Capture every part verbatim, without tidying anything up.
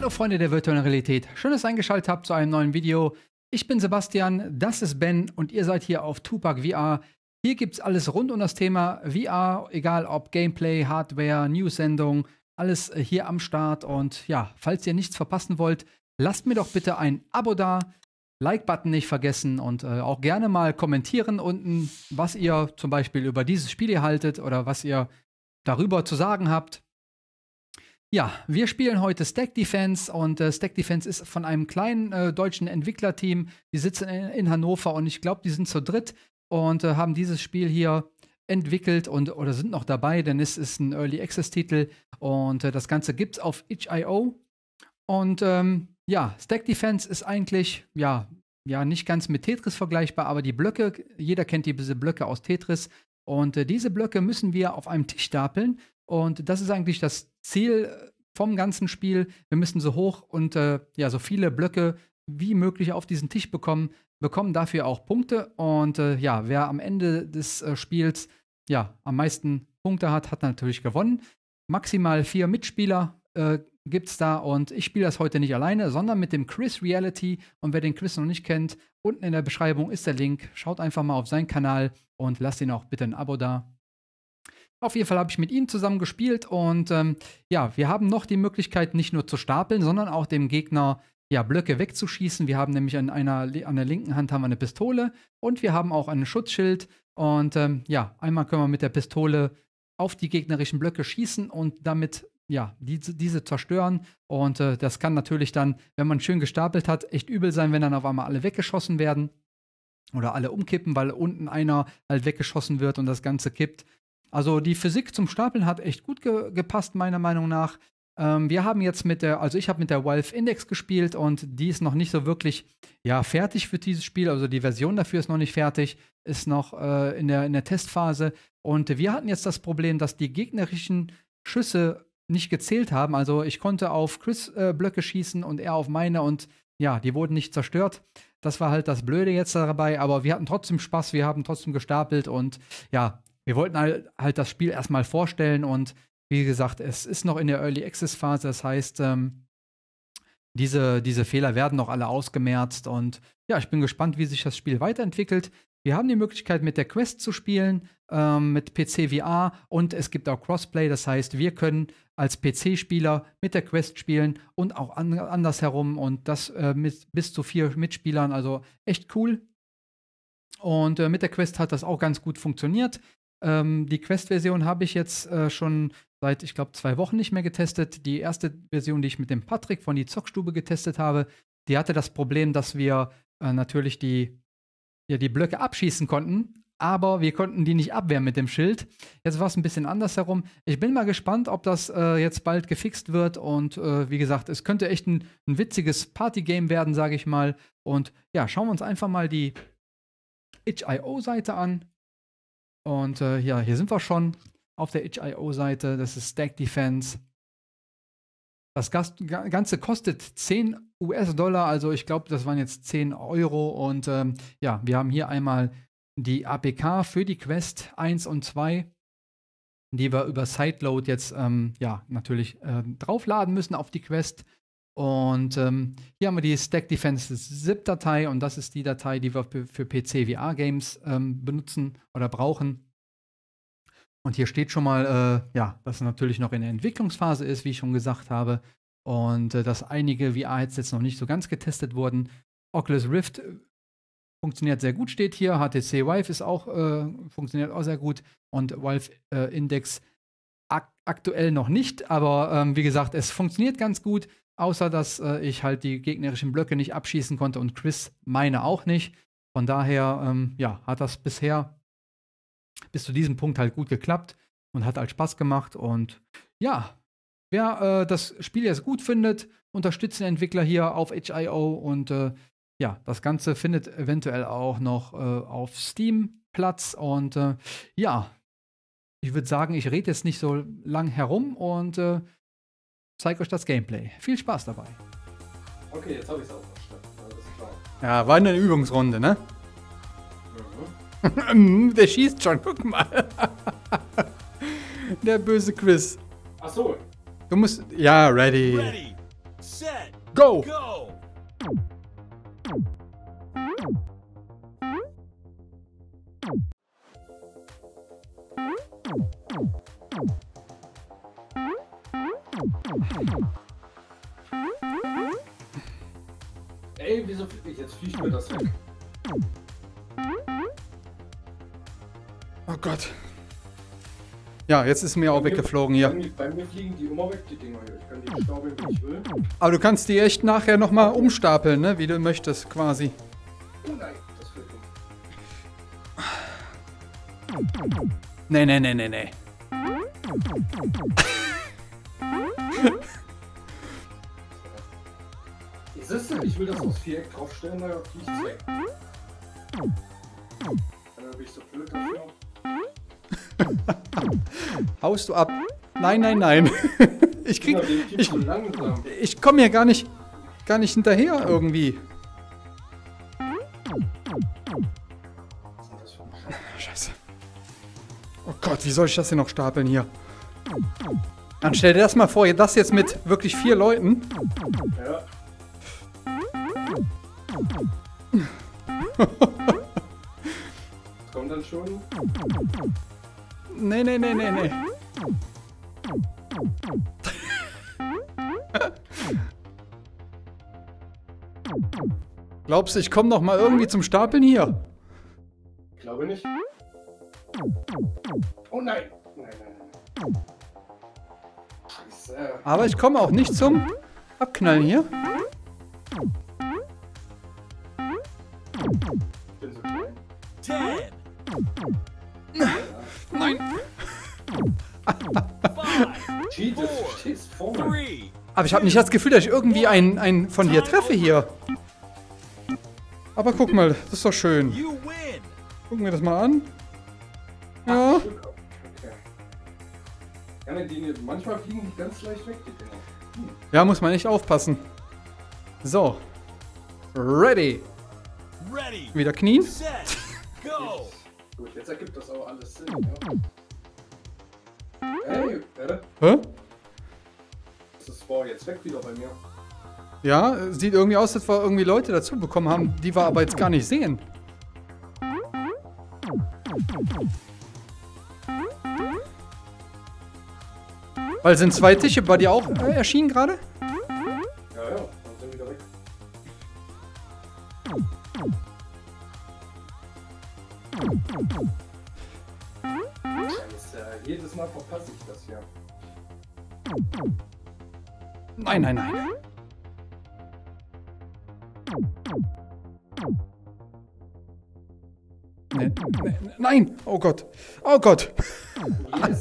Hallo Freunde der virtuellen Realität, schön, dass ihr eingeschaltet habt zu einem neuen Video. Ich bin Sebastian, das ist Ben und ihr seid hier auf Tupac V R. Hier gibt es alles rund um das Thema V R, egal ob Gameplay, Hardware, News-Sendung, alles hier am Start. Und ja, falls ihr nichts verpassen wollt, lasst mir doch bitte ein Abo da, Like-Button nicht vergessen und äh, auch gerne mal kommentieren unten, was ihr zum Beispiel über dieses Spiel hier haltet oder was ihr darüber zu sagen habt. Ja, wir spielen heute Stack Defense und äh, Stack Defense ist von einem kleinen äh, deutschen Entwicklerteam. Die sitzen in, in Hannover und ich glaube, die sind zu dritt und äh, haben dieses Spiel hier entwickelt und oder sind noch dabei, denn es ist ein Early Access Titel und äh, das Ganze gibt's auf itch punkt i o. Und ähm, ja, Stack Defense ist eigentlich ja, ja nicht ganz mit Tetris vergleichbar, aber die Blöcke, jeder kennt diese Blöcke aus Tetris und äh, diese Blöcke müssen wir auf einem Tisch stapeln. Und das ist eigentlich das Ziel vom ganzen Spiel. Wir müssen so hoch und äh, ja, so viele Blöcke wie möglich auf diesen Tisch bekommen, bekommen dafür auch Punkte. Und äh, ja, wer am Ende des äh, Spiels ja, am meisten Punkte hat, hat natürlich gewonnen. Maximal vier Mitspieler äh, gibt es da und ich spiele das heute nicht alleine, sondern mit dem Chris Reality. Und wer den Chris noch nicht kennt, unten in der Beschreibung ist der Link. Schaut einfach mal auf seinen Kanal und lasst ihn auch bitte ein Abo da. Auf jeden Fall habe ich mit ihm zusammen gespielt und ähm, ja, wir haben noch die Möglichkeit, nicht nur zu stapeln, sondern auch dem Gegner ja, Blöcke wegzuschießen. Wir haben nämlich an, einer, an der linken Hand haben wir eine Pistole und wir haben auch ein Schutzschild. Und ähm, ja, einmal können wir mit der Pistole auf die gegnerischen Blöcke schießen und damit ja, diese, diese zerstören. Und äh, das kann natürlich dann, wenn man schön gestapelt hat, echt übel sein, wenn dann auf einmal alle weggeschossen werden oder alle umkippen, weil unten einer halt weggeschossen wird und das Ganze kippt. Also die Physik zum Stapeln hat echt gut ge gepasst, meiner Meinung nach. Ähm, wir haben jetzt mit der, also ich habe mit der Valve Index gespielt und die ist noch nicht so wirklich, ja, fertig für dieses Spiel. Also die Version dafür ist noch nicht fertig, ist noch äh, in der, in der Testphase. Und wir hatten jetzt das Problem, dass die gegnerischen Schüsse nicht gezählt haben. Also ich konnte auf Chris äh, Blöcke schießen und er auf meine und ja, die wurden nicht zerstört. Das war halt das Blöde jetzt dabei, aber wir hatten trotzdem Spaß, wir haben trotzdem gestapelt und ja, wir wollten halt, halt das Spiel erstmal vorstellen und wie gesagt, es ist noch in der Early Access Phase, das heißt, ähm, diese, diese Fehler werden noch alle ausgemerzt und ja, ich bin gespannt, wie sich das Spiel weiterentwickelt. Wir haben die Möglichkeit, mit der Quest zu spielen, ähm, mit P C V R und es gibt auch Crossplay, das heißt, wir können als P C-Spieler mit der Quest spielen und auch an, andersherum und das äh, mit bis zu vier Mitspielern, also echt cool. Und äh, mit der Quest hat das auch ganz gut funktioniert. Ähm, die Quest-Version habe ich jetzt äh, schon seit, ich glaube, zwei Wochen nicht mehr getestet. Die erste Version, die ich mit dem Patrick von die Zockstube getestet habe, die hatte das Problem, dass wir äh, natürlich die, ja, die Blöcke abschießen konnten, aber wir konnten die nicht abwehren mit dem Schild. Jetzt war es ein bisschen andersherum. Ich bin mal gespannt, ob das äh, jetzt bald gefixt wird und äh, wie gesagt, es könnte echt ein, ein witziges Party-Game werden, sage ich mal. Und ja, schauen wir uns einfach mal die itch punkt i o-Seite an. Und äh, ja, hier sind wir schon auf der itch punkt i o-Seite. Das ist Stack Defense. Das Ganze kostet zehn US-Dollar, also ich glaube, das waren jetzt zehn Euro. Und ähm, ja, wir haben hier einmal die A P K für die Quest eins und zwei, die wir über Sideload jetzt ähm, ja, natürlich äh, draufladen müssen auf die Quest. Und ähm, hier haben wir die Stack Defense ZIP-Datei und das ist die Datei, die wir für P C V R-Games ähm, benutzen oder brauchen. Und hier steht schon mal, äh, ja, dass es natürlich noch in der Entwicklungsphase ist, wie ich schon gesagt habe. Und äh, dass einige V R-Headsets noch nicht so ganz getestet wurden. Oculus Rift funktioniert sehr gut, steht hier. H T C Vive ist auch, äh, funktioniert auch sehr gut. Und Valve äh, Index ak aktuell noch nicht. Aber ähm, wie gesagt, es funktioniert ganz gut. Außer, dass äh, ich halt die gegnerischen Blöcke nicht abschießen konnte und Chris meine auch nicht. Von daher, ähm, ja, hat das bisher bis zu diesem Punkt halt gut geklappt und hat halt Spaß gemacht. Und ja, wer äh, das Spiel jetzt gut findet, unterstützt den Entwickler hier auf itch punkt i o und äh, ja, das Ganze findet eventuell auch noch äh, auf Steam Platz. Und äh, ja, ich würde sagen, ich rede jetzt nicht so lang herum und äh, zeige euch das Gameplay. Viel Spaß dabei. Okay, jetzt habe ich es auch verstanden. Alles klar. Ja, war eine Übungsrunde, ne? Mhm. Der schießt schon, guck mal. Der böse Chris. Ach so. Du musst. Ja, ready. Ready, set, Go! go. Ey, wieso flieg ich? Jetzt fliegt mir das weg. Oh Gott. Ja, jetzt ist mir auch Bei mir- weggeflogen hier. Bei mir, bei mir fliegen die immer weg, die Dinger hier. Ich kann die stapeln, wie ich will. Aber du kannst die echt nachher nochmal umstapeln, ne? Wie du möchtest, quasi. Oh nein, das fällt um. Nee, nee, nee, nee, nee. Ich sitze, ich will das aufs Viereck draufstellen, da fliegt es weg. Dann bin ich so blöd dafür. Haust du ab? Nein, nein, nein. Ich krieg. Dinger, den Typ Ich, so langsam. ich komme hier gar nicht, gar nicht hinterher irgendwie. Was ist denn das für ein Scheiß? Scheiße. Oh Gott, wie soll ich das denn noch stapeln hier? Dann stell dir das mal vor, das jetzt mit wirklich vier Leuten. Ja. Kommt dann schon. Nee, nee, nee, nee, nee. Glaubst du, ich komme noch mal irgendwie zum Stapeln hier? Ich glaube nicht. Oh nein! Nein, nein, nein. Scheiße. Aber ich komme auch nicht zum Abknallen hier. Ich bin so klein. Ten, Nein. five, Cheat, du stehst vor mir. three. Aber ich habe nicht das Gefühl, dass ich irgendwie einen, einen von dir treffe hier. Aber guck mal, das ist doch schön. You win. Gucken wir das mal an. Ja. Okay. Ja, ne, die, manchmal fliegen die ganz leicht weg, die Dinger. Hm. Ja, muss man echt aufpassen. So. Ready. Ready, Wieder knien. set, go. Gut, jetzt ergibt das auch alles Sinn, ja. Hey, äh, Hä? das ist war jetzt weg wieder bei mir. Ja, sieht irgendwie aus, als wir irgendwie Leute dazu bekommen haben, die wir aber jetzt gar nicht sehen. Weil sind zwei Tische bei dir auch äh, erschienen gerade? Ja, ja, dann sind wieder weg. Scheiße, jedes Mal verpasse ich das hier. Nein, nein, nein. Nee, nee, nein! Oh Gott! Oh Gott! Yes!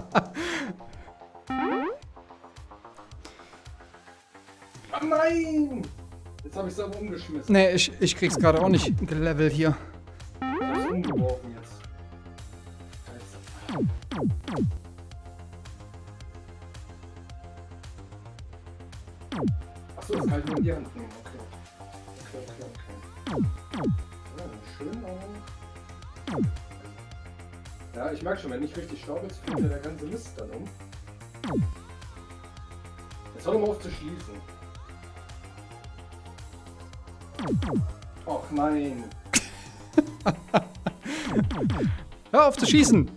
Ah nein! Jetzt habe ich es aber umgeschmissen. Nee, ich, ich krieg's gerade auch nicht gelevelt hier. Ich habe es umgeworfen jetzt. Scheiße. Achso, das kann ich nur in die Hand nehmen. Okay. Okay, okay, okay. Ja, schön, aber... Ja, ich merke schon, wenn nicht richtig staub ist, fliegt ja der ganze Mist dann um. Jetzt hör doch mal auf zu schließen. Och nein. Hör auf zu schießen!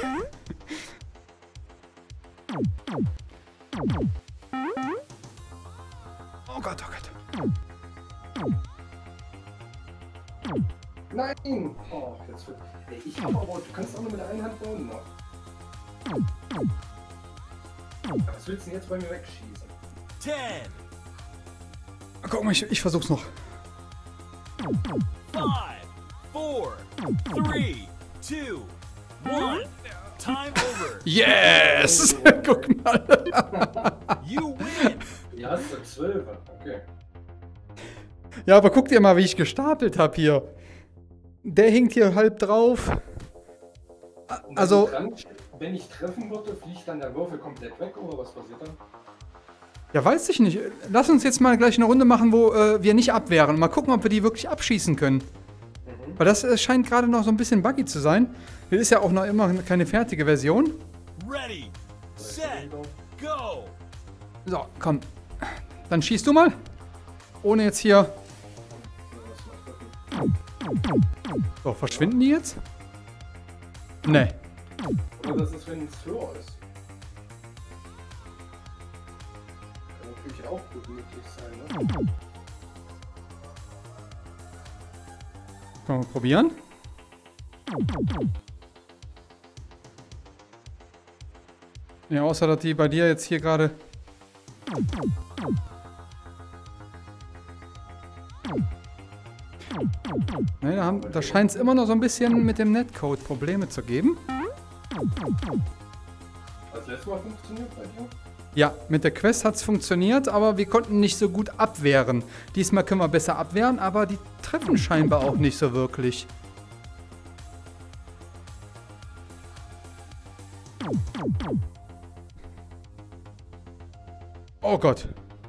Oh Gott, oh Gott. Nein! Oh, jetzt wird... Ey, ich hab aber... Du kannst auch nur mit der einen Hand bauen noch. Was willst du denn jetzt bei mir wegschießen? Ten, Guck mal, ich, ich versuch's noch. five, four, three, two, one. Time over. Yes! Guck mal. You win. Ja, hast du zwölf. Okay. Ja, aber guck dir mal, wie ich gestapelt habe hier. Der hinkt hier halb drauf. Und Also, wenn ich, dran, wenn ich treffen würde, fliegt dann der Würfel komplett weg oder was passiert dann? ja, weiß ich nicht. Lass uns jetzt mal gleich eine Runde machen, wo äh, wir nicht abwehren. Mal gucken, ob wir die wirklich abschießen können. Mhm. Weil das äh, scheint gerade noch so ein bisschen buggy zu sein. Das ist ja auch noch immer keine fertige Version. Ready, set, go. So, komm. dann schießt du mal. Ohne jetzt hier... So, verschwinden die jetzt? Nee. Oder das ist, wenn es höher ist. Kann natürlich auch gut möglich sein, ne? Können wir probieren? Ja, außer dass die bei dir jetzt hier gerade... Ne, da, haben- da scheint es immer noch so ein bisschen mit dem Netcode Probleme zu geben. Als letztes Mal funktioniert bei dir? Ja, mit der Quest hat es funktioniert, aber wir konnten nicht so gut abwehren. Diesmal können wir besser abwehren, aber die treffen scheinbar auch nicht so wirklich. Oh Gott.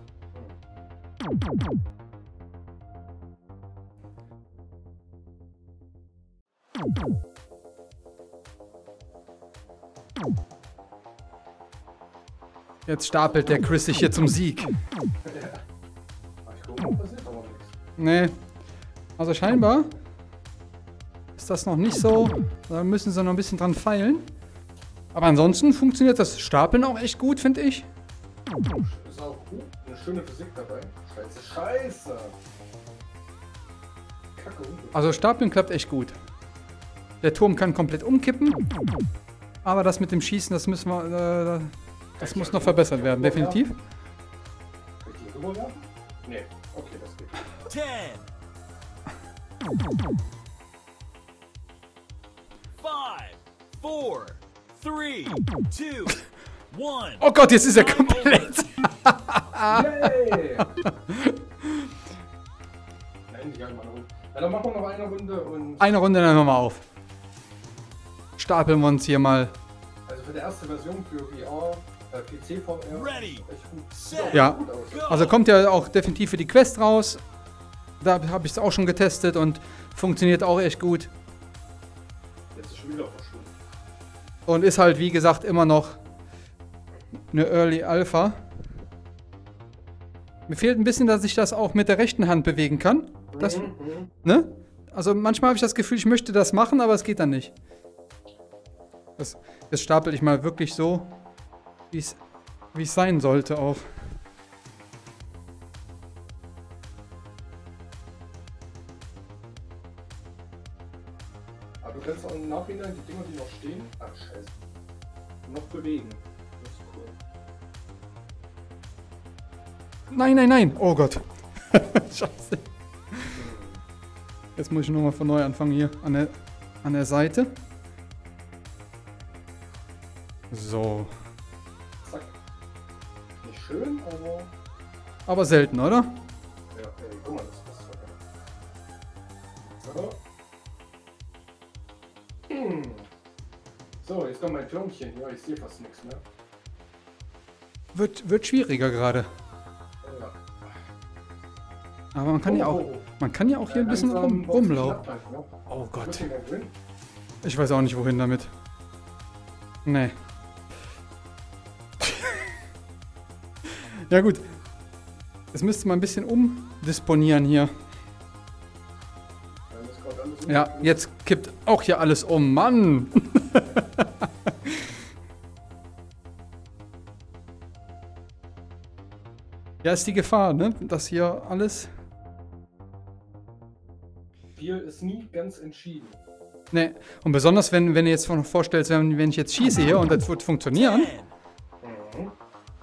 Jetzt stapelt der Chris sich hier zum Sieg. Ich gucke, passiert aber nichts. Nee. Also scheinbar ist das noch nicht so. Da müssen sie noch ein bisschen dran feilen. Aber ansonsten funktioniert das Stapeln auch echt gut, finde ich. Ist auch gut. Eine schöne Physik dabei. Scheiße, scheiße. Kacke. Also Stapeln klappt echt gut. Der Turm kann komplett umkippen. Aber das mit dem Schießen, das müssen wir... Äh, das muss noch verbessert werden, definitiv. Kann ich die rüberwerfen? Nee. Okay, das geht. ten. five, four, three, two, one. Oh Gott, jetzt ist er komplett... Yay! Nein, die haben eine Runde. Ja, dann machen wir noch eine Runde und... Eine Runde, dann hören wir auf. Stapeln wir uns hier mal. Also für die erste Version für V R, äh, P C V R, Ready. echt gut. Set. Sieht auch Ja. gut aus. Go. Also kommt ja auch definitiv für die Quest raus. Da habe ich es auch schon getestet und funktioniert auch echt gut. Jetzt ist schon wieder verschwunden. Und ist halt, wie gesagt, immer noch eine Early Alpha. Mir fehlt ein bisschen, dass ich das auch mit der rechten Hand bewegen kann. Das, Mhm, mhm. ne? Also manchmal habe ich das Gefühl, ich möchte das machen, aber es geht dann nicht. Das, das stapel ich mal wirklich so, wie es wie es sein sollte auch. Aber du kannst auch im Nachhinein die Dinger, die noch stehen, ach scheiße, noch bewegen. Das ist cool. Nein, nein, nein. Oh Gott. Scheiße. Jetzt muss ich nochmal von neu anfangen hier an der, an der Seite. So. Zack. Nicht schön, aber... Aber selten, oder? Ja, ey, guck mal, das passt sogar. So. Hm. So, jetzt kommt mein Türmchen hier, ich sehe fast nichts mehr. Wird, wird schwieriger gerade. Ja. Aber man kann ja auch, man kann ja auch hier ein bisschen rum, rumlaufen. Oh Gott. Ich weiß auch nicht, wohin damit. Nee. Ja gut. Jetzt müsste man ein bisschen umdisponieren hier. Ja, jetzt kippt auch hier alles um. Mann! Ja, ist die Gefahr, ne? Dass hier alles... Spiel ist nie ganz entschieden. Ne, und besonders wenn, wenn du jetzt vorstellst, wenn, wenn ich jetzt schieße hier und das wird funktionieren, ten, Mhm.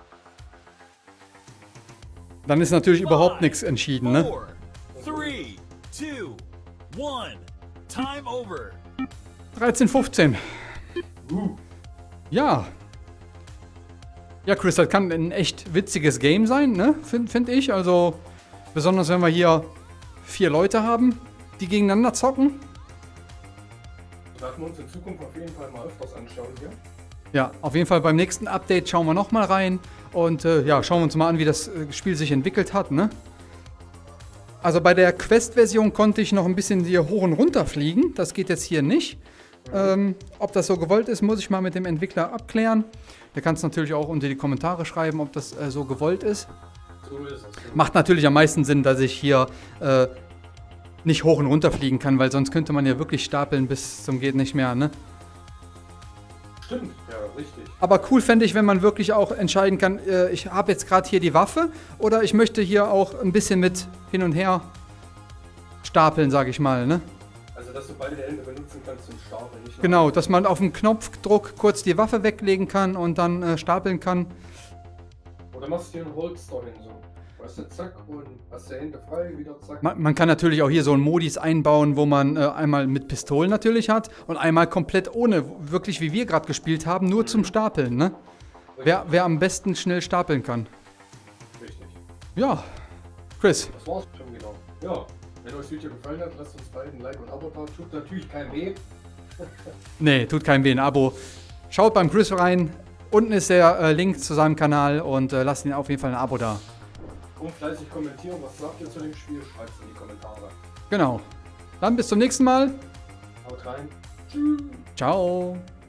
dann ist natürlich überhaupt nichts entschieden, ne? four, three, two, one. Time over. dreizehn, fünfzehn. Uh. Ja. Ja, Chris, das kann ein echt witziges Game sein, ne? Finde find ich. Also, besonders wenn wir hier vier Leute haben, die gegeneinander zocken. Das werden wir uns in Zukunft auf jeden Fall mal öfters anschauen hier. Ja, auf jeden Fall beim nächsten Update schauen wir nochmal rein und äh, ja, schauen wir uns mal an, wie das äh, Spiel sich entwickelt hat, ne? Also bei der Quest-Version konnte ich noch ein bisschen hier hoch und runter fliegen. Das geht jetzt hier nicht. Ähm, ob das so gewollt ist, muss ich mal mit dem Entwickler abklären. Der kann es natürlich auch unter die Kommentare schreiben, ob das äh, so gewollt ist. So So ist es. Macht natürlich am meisten Sinn, dass ich hier äh, nicht hoch und runter fliegen kann, weil sonst könnte man ja wirklich stapeln bis zum geht nicht mehr, ne? Stimmt, ja, richtig. Aber cool fände ich, wenn man wirklich auch entscheiden kann, äh, ich habe jetzt gerade hier die Waffe oder ich möchte hier auch ein bisschen mit hin und her stapeln, sage ich mal, ne? Also, dass du beide Hände benutzen kannst zum Stapeln, nicht nur Genau, dass man auf dem Knopfdruck kurz die Waffe weglegen kann und dann äh, stapeln kann. Oder machst du hier einen Holster hin, so. Weißt du, zack, und hast die Hände frei, wieder zack. Man, man kann natürlich auch hier so einen Modus einbauen, wo man äh, einmal mit Pistolen natürlich hat und einmal komplett ohne, wirklich wie wir gerade gespielt haben, nur zum Stapeln, ne? Wer, wer am besten schnell stapeln kann. Richtig. Ja, Chris. Das war's schon genau. Ja, wenn euch das Video gefallen hat, lasst uns beiden ein Like und ein Abo da. Tut natürlich kein weh. Nee, tut keinem weh, ein Abo. Schaut beim Chris rein. Unten ist der äh, Link zu seinem Kanal und äh, lasst ihn auf jeden Fall ein Abo da. Und fleißig kommentieren, was sagt ihr zu dem Spiel? Schreibt es in die Kommentare. Genau. Dann bis zum nächsten Mal. Haut rein. Tschüss. Ciao.